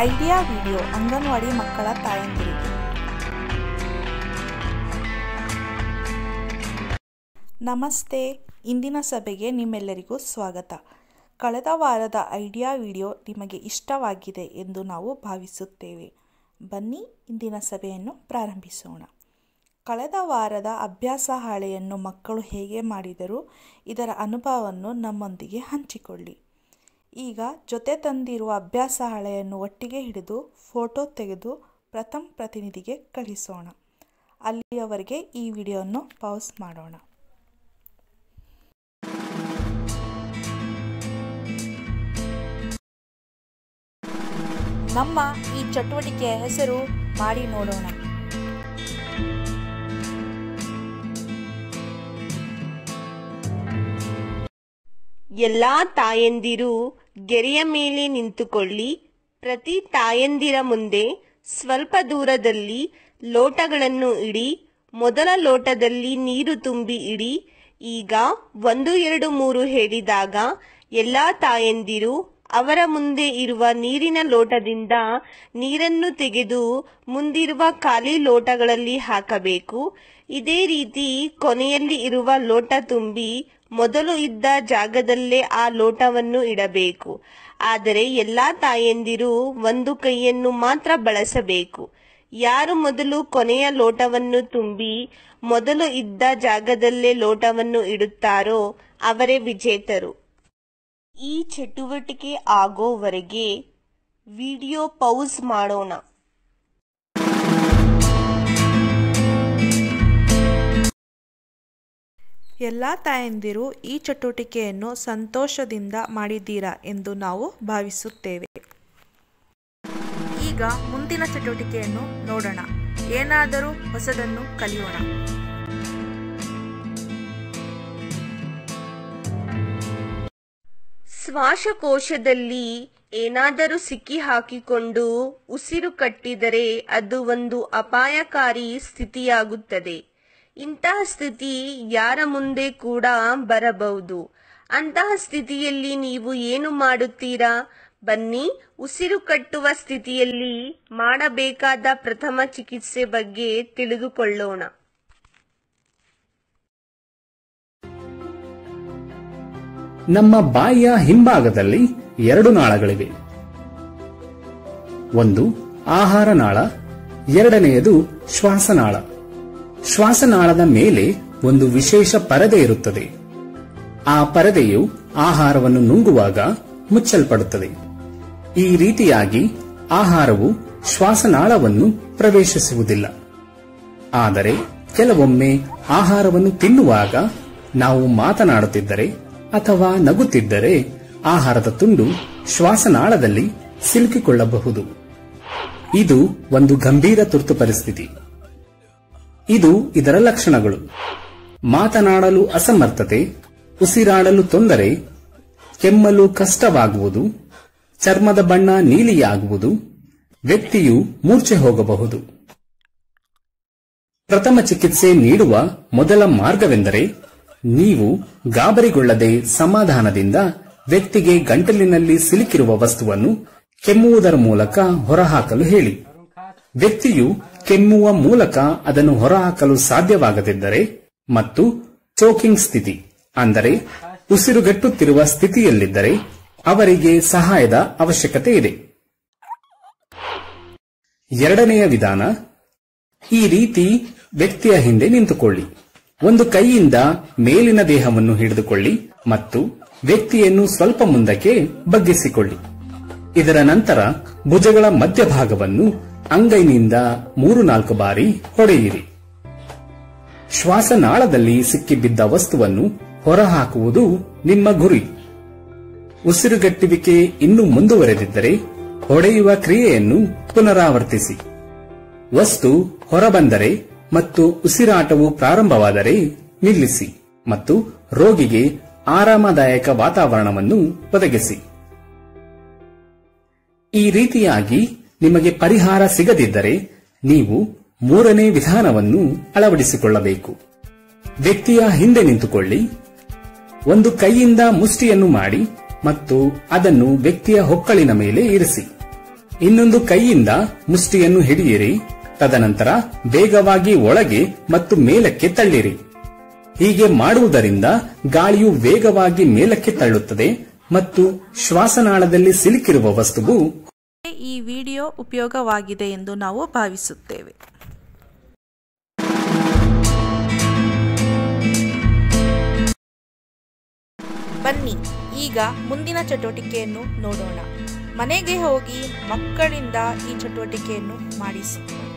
Idea video anganwadi ಮಕ್ಕಳ ತಾಯಂದಿರಿಗೆ. ನಮಸ್ತೆ. ಇಂದಿನ ಸಭೆಗೆ ನಿಮ್ಮೆಲ್ಲರಿಗೂ ಸ್ವಾಗತ. ಕಳೆದ ವಾರದ ಐಡಿಯಾ ವಿಡಿಯೋ ನಿಮಗೆ ಇಷ್ಟವಾಗಿದೆ ಎಂದು ನಾವು ಭಾವಿಸುತ್ತೇವೆ. ಬನ್ನಿ ಇಂದಿನ ಸಭೆಯನ್ನು ಪ್ರಾರಂಭಿಸೋಣ. ಕಳೆದ ವಾರದ ಅಭ್ಯಾಸ ಹಾಳೆಯನ್ನು ಮಕ್ಕಳು ಹೇಗೆ ಮಾಡಿದರು, ಇದರ ಅನುಭವವನ್ನು ನಮ್ಮೊಂದಿಗೆ ಹಂಚಿಕೊಳ್ಳಿ. ಈಗ ಜೊತೆ ತಂದಿರುವ ಅಭ್ಯಾಸ ಹಾಳೆಯನ್ನು ಒಟ್ಟಿಗೆ ಹಿಡಿದು ಫೋಟೋ ತೆಗೆದು ಪ್ರಥಮ್ ಪ್ರತಿನಿಧಿಗೆ ಕಳಿಸೋಣ. ಅಲ್ಲಿಯವರೆಗೆ ಈ ವಿಡಿಯೋವನ್ನು ಪಾಸ್ ಮಾಡೋಣ. ನಮ್ಮ ಈ ಚಟುವಟಿಕೆಯ ಹೆಸರು ಮಾಡಿ ನೋಡೋಣ. ಎಲ್ಲಾ ತಾಯಂದಿರು ಗೆರೆಯ ಮೇಲೆ ನಿಂತುಕೊಳ್ಳಿ. ಪ್ರತಿ ತಾಯಂದಿರ ಮುಂದೆ ಸ್ವಲ್ಪ ದೂರದಲ್ಲಿ ಲೋಟಗಳನ್ನು ಇಡಿ. ಮೊದಲ ಲೋಟದಲ್ಲಿ ನೀರು ತುಂಬಿ ಇಡಿ. ಈಗ 1, 2, 3 ಹೇಳಿದಾಗ ಎಲ್ಲಾ ತಾಯಂದಿರು ಅವರ ಮುಂದೆ ಇರುವ ನೀರಿನ ಲೋಟದಿಂದ ನೀರನ್ನು ತೆಗೆದು ಮುಂದಿರುವ ಖಾಲಿ ಲೋಟಗಳಲ್ಲಿ ಹಾಕಬೇಕು. ಇದೇ ರೀತಿ ಕೊನೆಯಲ್ಲಿ ಇರುವ ಲೋಟ ತುಂಬಿ ಮೊದಲು ಇದ್ದ ಜಾಗದಲ್ಲೇ ಆ ಲೋಟವನ್ನು ಇಡಬೇಕು. ಆದರೆ ಎಲ್ಲಾ ತಾಯಂದಿರು ಒಂದು ಕೈಯನ್ನು ಮಾತ್ರ ಬಳಸಬೇಕು. ಯಾರು ಮೊದಲು ಕೊನೆಯ ಲೋಟವನ್ನು ತುಂಬಿ ಮೊದಲು ಇದ್ದ ಜಾಗದಲ್ಲೇ ಲೋಟವನ್ನು ಇಡುತ್ತಾರೋ ಅವರೇ ವಿಜೇತರು. ಈ ಚಟುವಟಿಕೆ ಆಗೋವರೆಗೆ ವಿಡಿಯೋ ಪೌಸ್ ಮಾಡೋಣ. ಎಲ್ಲ ತಾಯಂದಿರು ಈ ಚಟುವಟಿಕೆಯನ್ನು ಸಂತೋಷದಿಂದ ಮಾಡಿದ್ದೀರಾ ಎಂದು ನಾವು ಭಾವಿಸುತ್ತೇವೆ. ಈಗ ಮುಂದಿನ ಚಟುವಟಿಕೆಯನ್ನು ನೋಡೋಣ. ಏನಾದರೂ ಹೊಸದನ್ನು ಕಲಿಯೋಣ. ಶ್ವಾಸಕೋಶದಲ್ಲಿ ಏನಾದರೂ ಸಿಕ್ಕಿ ಹಾಕಿಕೊಂಡು ಉಸಿರು ಕಟ್ಟಿದರೆ ಅದು ಒಂದು ಅಪಾಯಕಾರಿ ಸ್ಥಿತಿಯಾಗುತ್ತದೆ. ಇಂತಹ ಸ್ಥಿತಿ ಯಾರ ಮುಂದೆ ಕೂಡ ಬರಬಹುದು. ಅಂತಹ ಸ್ಥಿತಿಯಲ್ಲಿ ನೀವು ಏನು ಮಾಡುತ್ತೀರಾ? ಬನ್ನಿ, ಉಸಿರು ಕಟ್ಟುವ ಸ್ಥಿತಿಯಲ್ಲಿ ಮಾಡಬೇಕಾದ ಪ್ರಥಮ ಚಿಕಿತ್ಸೆ ಬಗ್ಗೆ ತಿಳಿದುಕೊಳ್ಳೋಣ. ನಮ್ಮ ಬಾಯಿಯ ಹಿಂಭಾಗದಲ್ಲಿ 2 ನಾಳಗಳಿವೆ. ಒಂದು ಆಹಾರ ನಾಳ, ಎರಡನೆಯದು ಶ್ವಾಸನಾಳ. ಶ್ವಾಸನಾಳದ ಮೇಲೆ ಒಂದು ವಿಶೇಷ ಪರದೆ ಇರುತ್ತದೆ. ಆ ಪರದೆಯು ಆಹಾರವನ್ನು ನುಂಗುವಾಗ ಮುಚ್ಚಲ್ಪಡುತ್ತದೆ. ಈ ರೀತಿಯಾಗಿ ಆಹಾರವು ಶ್ವಾಸನಾಳವನ್ನು ಪ್ರವೇಶಿಸುವುದಿಲ್ಲ. ಆದರೆ ಕೆಲವೊಮ್ಮೆ ಆಹಾರವನ್ನು ತಿನ್ನುವಾಗ ನಾವು ಮಾತನಾಡುತ್ತಿದ್ದರೆ ಅಥವಾ ನಗುತ್ತಿದ್ದರೆ ಆಹಾರದ ತುಂಡು ಶ್ವಾಸನಾಳದಲ್ಲಿ ಸಿಲುಕಿಕೊಳ್ಳಬಹುದು. ಇದು ಒಂದು ಗಂಭೀರ ತುರ್ತು ಪರಿಸ್ಥಿತಿ. ಇದು ಇದರ ಲಕ್ಷಣಗಳು: ಮಾತನಾಡಲು ಅಸಮರ್ಥತೆ, ಉಸಿರಾಡಲು ತೊಂದರೆ, ಕೆಮ್ಮಲು ಕಷ್ಟವಾಗುವುದು, ಚರ್ಮದ ಬಣ್ಣ ನೀಲಿಯಾಗುವುದು, ವ್ಯಕ್ತಿಯು ಮೂರ್ಛೆ ಹೋಗಬಹುದು. ಪ್ರಥಮ ಚಿಕಿತ್ಸೆ ನೀಡುವ ಮೊದಲ ಮಾರ್ಗವೆಂದರೆ ನೀವು ಗಾಬರಿಗೊಳ್ಳದೆ ಸಮಾಧಾನದಿಂದ ವ್ಯಕ್ತಿಗೆ ಗಂಟಲಿನಲ್ಲಿ ಸಿಲುಕಿರುವ ವಸ್ತುವನ್ನು ಕೆಮ್ಮುವುದರ ಮೂಲಕ ಹೊರಹಾಕಲು ಹೇಳಿ. ವ್ಯಕ್ತಿಯು ಕೆಮ್ಮುವ ಮೂಲಕ ಅದನ್ನು ಹೊರಹಾಕಲು ಸಾಧ್ಯವಾಗದಿದ್ದರೆ ಮತ್ತು ಚೋಕಿಂಗ್ ಸ್ಥಿತಿ ಅಂದರೆ ಉಸಿರುಗಟ್ಟುತ್ತಿರುವ ಸ್ಥಿತಿಯಲ್ಲಿದ್ದರೆ ಅವರಿಗೆ ಸಹಾಯದ ಅವಶ್ಯಕತೆ ಇದೆ. ಎರಡನೆಯ ವಿಧಾನ, ಈ ರೀತಿ ವ್ಯಕ್ತಿಯ ಹಿಂದೆ ನಿಂತುಕೊಳ್ಳಿ. ಒಂದು ಕೈಯಿಂದ ಮೇಲಿನ ದೇಹವನ್ನು ಹಿಡಿದುಕೊಳ್ಳಿ ಮತ್ತು ವ್ಯಕ್ತಿಯನ್ನು ಸ್ವಲ್ಪ ಮುಂದಕ್ಕೆ ಬಗ್ಗಿಸಿಕೊಳ್ಳಿ. ಇದರ ನಂತರ ಭುಜಗಳ ಮಧ್ಯಭಾಗವನ್ನು ಅಂಗೈನಿಂದ 3-4 ಬಾರಿ ಹೊಡೆಯಿರಿ. ಶ್ವಾಸನಾಳದಲ್ಲಿ ಸಿಕ್ಕಿಬಿದ್ದ ವಸ್ತುವನ್ನು ಹೊರಹಾಕುವುದು ನಿಮ್ಮ ಗುರಿ. ಉಸಿರುಗಟ್ಟುವಿಕೆ ಇನ್ನೂ ಮುಂದುವರೆದಿದ್ದರೆ ಹೊಡೆಯುವ ಕ್ರಿಯೆಯನ್ನು ಪುನರಾವರ್ತಿಸಿ. ವಸ್ತು ಹೊರಬಂದರೆ ಮತ್ತು ಉಸಿರಾಟವು ಪ್ರಾರಂಭವಾದರೆ ನಿಲ್ಲಿಸಿ ಮತ್ತು ರೋಗಿಗೆ ಆರಾಮದಾಯಕ ವಾತಾವರಣವನ್ನು ಒದಗಿಸಿ. ಈ ರೀತಿಯಾಗಿ ನಿಮಗೆ ಪರಿಹಾರ ಸಿಗದಿದ್ದರೆ ನೀವು 3ನೇ ವಿಧಾನವನ್ನು ಅಳವಡಿಸಿಕೊಳ್ಳಬೇಕು. ವ್ಯಕ್ತಿಯ ಹಿಂದೆ ನಿಂತುಕೊಳ್ಳಿ. ಒಂದು ಕೈಯಿಂದ ಮುಷ್ಟಿಯನ್ನು ಮಾಡಿ ಮತ್ತು ಅದನ್ನು ವ್ಯಕ್ತಿಯ ಹೊಕ್ಕಳಿನ ಮೇಲೆ ಇರಿಸಿ. ಇನ್ನೊಂದು ಕೈಯಿಂದ ಮುಷ್ಟಿಯನ್ನು ಹಿಡಿಯಿರಿ. ತದನಂತರ ವೇಗವಾಗಿ ಒಳಗೆ ಮತ್ತು ಮೇಲಕ್ಕೆ ತಳ್ಳಿರಿ. ಹೀಗೆ ಮಾಡುವುದರಿಂದ ಗಾಳಿಯು ವೇಗವಾಗಿ ಮೇಲಕ್ಕೆ ತಳ್ಳುತ್ತದೆ ಮತ್ತು ಶ್ವಾಸನಾಳದಲ್ಲಿ ಸಿಲುಕಿರುವ ವಸ್ತುವು ಈ ವಿಡಿಯೋ ಉಪಯೋಗವಾಗಿದೆ ಎಂದು ನಾವು ಭಾವಿಸುತ್ತೇವೆ. ಬನ್ನಿ ಈಗ ಮುಂದಿನ ಚಟುವಟಿಕೆಯನ್ನು ನೋಡೋಣ. ಮನೆಗೆ ಹೋಗಿ ಮಕ್ಕಳಿಂದ ಈ ಚಟುವಟಿಕೆಯನ್ನು ಮಾಡಿಸಿ.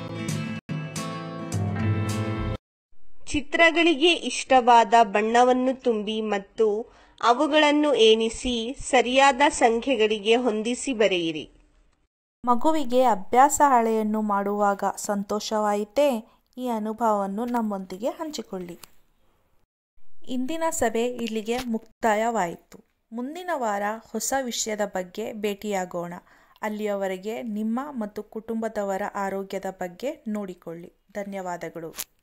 ಚಿತ್ರಗಳಿಗೆ ಇಷ್ಟವಾದ ಬಣ್ಣವನ್ನು ತುಂಬಿ ಮತ್ತು ಅವುಗಳನ್ನು ಎಣಿಸಿ ಸರಿಯಾದ ಸಂಖ್ಯೆಗಳಿಗೆ ಹೊಂದಿಸಿ ಬರೆಯಿರಿ. ಮಗುವಿಗೆ ಅಭ್ಯಾಸ ಹಾಳೆಯನ್ನು ಮಾಡುವಾಗ ಸಂತೋಷವಾಯಿತೇ? ಈ ಅನುಭವವನ್ನು ನಮ್ಮೊಂದಿಗೆ ಹಂಚಿಕೊಳ್ಳಿ. ಇಂದಿನ ಸಭೆ ಇಲ್ಲಿಗೆ ಮುಕ್ತಾಯವಾಯಿತು. ಮುಂದಿನ ವಾರ ಹೊಸ ವಿಷಯದ ಬಗ್ಗೆ ಭೇಟಿಯಾಗೋಣ. ಅಲ್ಲಿಯವರೆಗೆ ನಿಮ್ಮ ಮತ್ತು ಕುಟುಂಬದವರ ಆರೋಗ್ಯದ ಬಗ್ಗೆ ನೋಡಿಕೊಳ್ಳಿ. ಧನ್ಯವಾದಗಳು.